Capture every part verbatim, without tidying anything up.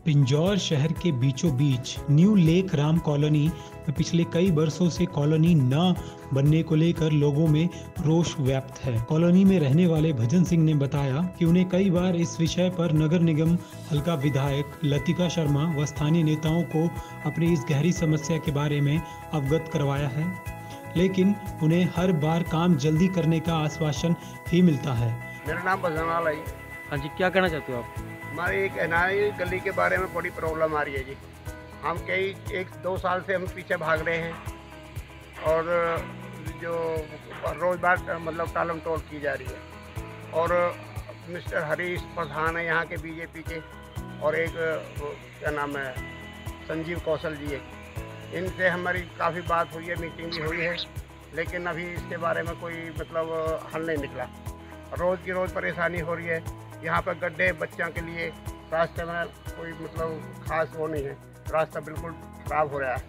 पिंजौर शहर के बीचों बीच न्यू लेक राम कॉलोनी में पिछले कई वर्षों से कॉलोनी न बनने को लेकर लोगों में रोष व्याप्त है। कॉलोनी में रहने वाले भजन सिंह ने बताया कि उन्हें कई बार इस विषय पर नगर निगम हल्का विधायक लतिका शर्मा व स्थानीय नेताओं को अपनी इस गहरी समस्या के बारे में अवगत करवाया है, लेकिन उन्हें हर बार काम जल्दी करने का आश्वासन ही मिलता है। मेरा नाम भजनलाल है। हाँ जी, क्या कहना चाहते हो आप? हमारी एक एनआई गली के बारे में बड़ी प्रॉब्लम आ रही है जी। हम कई एक दो साल से हम पीछे भाग रहे हैं और जो रोज बार मतलब टालम टोल की जा रही है। और मिस्टर हरीश प्रधान है यहाँ के बीजेपी के, और एक क्या नाम है संजीव कौशल जी है। इनसे हमारी काफ़ी बात हुई है, मीटिंग भी हुई है, लेकिन अभी इसके बारे में कोई मतलब हल नहीं निकला। रोज़ की रोज़ परेशानी हो रही है। यहाँ पर गड्ढे बच्चों के लिए रास्ते में कोई मतलब खास वो नहीं है, रास्ता बिल्कुल ख़राब हो रहा है।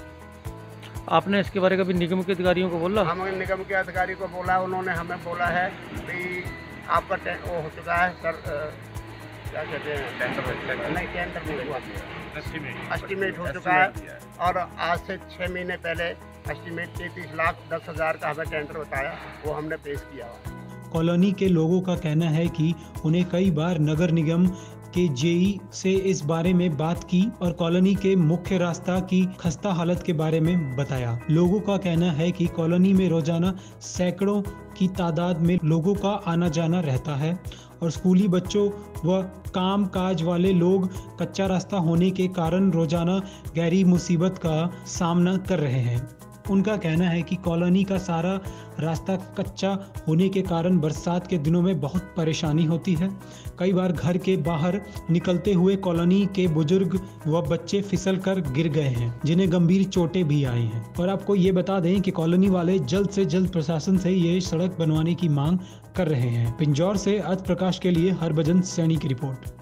आपने इसके बारे में कभी निगम के अधिकारियों को बोला? हमने निगम के अधिकारी को बोला, उन्होंने हमें बोला है कि आपका वो हो चुका है सर, क्या कहते हैं टेंडर, नहीं टेंडर नहीं हुआ, एस्टीमेट हो चुका है। और आज से छः महीने पहले एस्टीमेट तैंतीस लाख दस हज़ार का हमें टेंडर बताया, वो हमने पेश किया हुआ। कॉलोनी के लोगों का कहना है कि उन्हें कई बार नगर निगम के जेई से इस बारे में बात की और कॉलोनी के मुख्य रास्ता की खस्ता हालत के बारे में बताया। लोगों का कहना है कि कॉलोनी में रोजाना सैकड़ों की तादाद में लोगों का आना जाना रहता है और स्कूली बच्चों व काम काज वाले लोग कच्चा रास्ता होने के कारण रोजाना गहरी मुसीबत का सामना कर रहे हैं। उनका कहना है कि कॉलोनी का सारा रास्ता कच्चा होने के कारण बरसात के दिनों में बहुत परेशानी होती है। कई बार घर के बाहर निकलते हुए कॉलोनी के बुजुर्ग व बच्चे फिसल कर गिर गए हैं, जिन्हें गंभीर चोटें भी आई हैं। और आपको ये बता दें कि कॉलोनी वाले जल्द से जल्द प्रशासन से ये सड़क बनवाने की मांग कर रहे हैं। पिंजौर से आज प्रकाश के लिए हरभजन सैनी की रिपोर्ट।